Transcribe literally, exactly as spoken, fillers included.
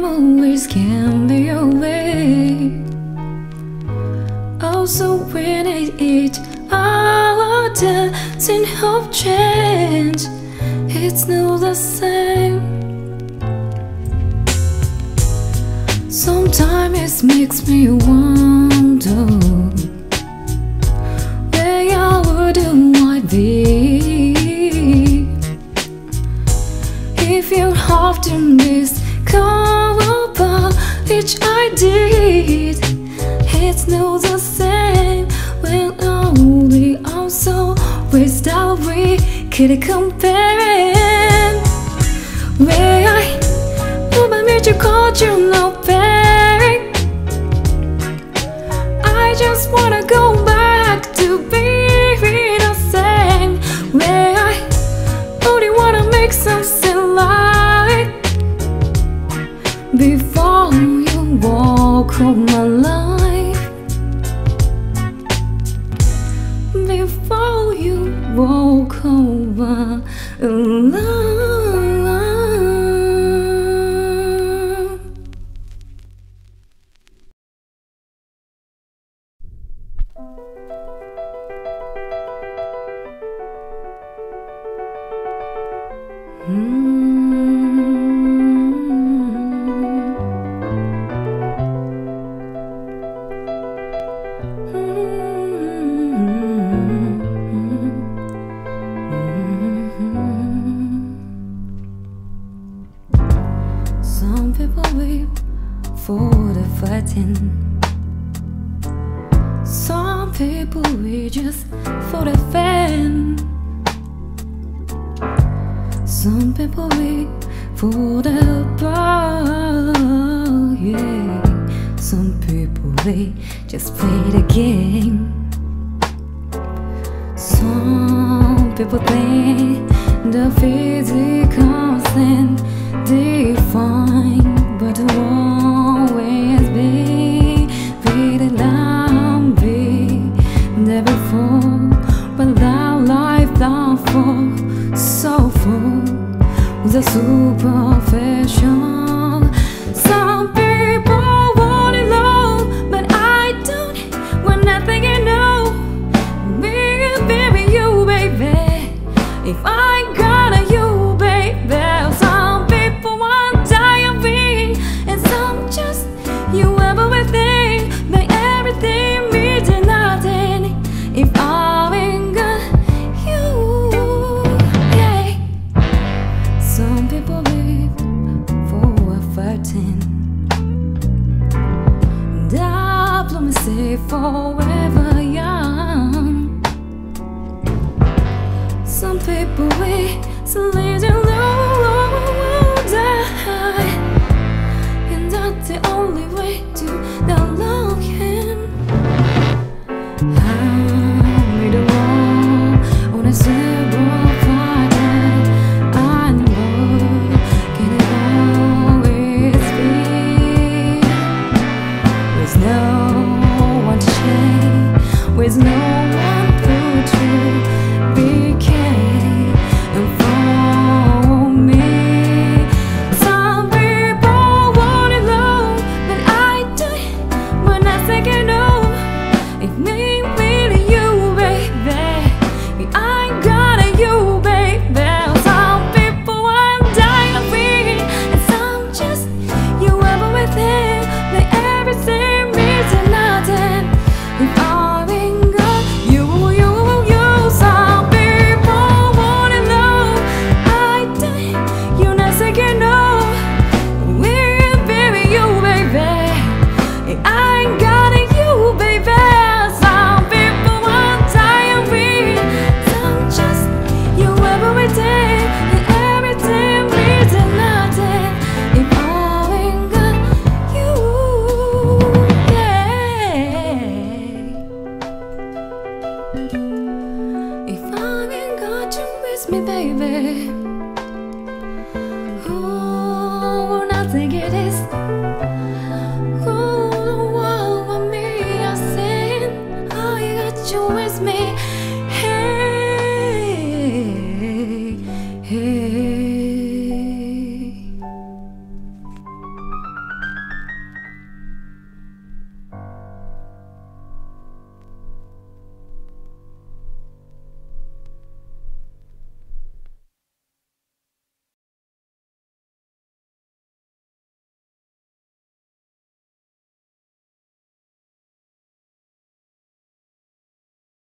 memories can be away. Also when it each hour dancing of change, it's not the same. Sometimes it makes me wonder where I would might be if you often discover which I did. It's not the same when only also with that we could compare. Where I hope I made you caught you no bearing. I just wanna go back to be the same. Where I only wanna make something like before you walk on my life. Before you walk over love. Some people weep for the fighting. Some people weep just for the fame. Some people weep for the ball, yeah. Some people they just play the game. Some people think the physical thing define, but always be, be the lamb, be there before, but that life down for so full, the superficial. Some people want it low, but I don't want nothing, you know. Me, baby, you, baby. If I got you, baby. Some people want diary, and some just you ever within. Make everything means nothing if I ain't got you, yeah. Some people live for fighting, diplomacy forever young. Some people wait, so leave you low, die, and that's the only way to the longing. I made a wall on a zebra fighting. I know can it always be. With no one to share, with no one put you became and for me. Some people want it low, but I do it when I think I know. It may be you, baby. I got you, baby. Some people want diary, and some just you ever with it. Make everything means nothing if I ain't got you, you, you. Some people want it low, I do it, you not think you know. We'll bury you, baby. I ain't got you, baby. Some people want diary, some just you ever with it. And everything means nothing if I ain't got you, yeah. If I ain't got you with me, baby.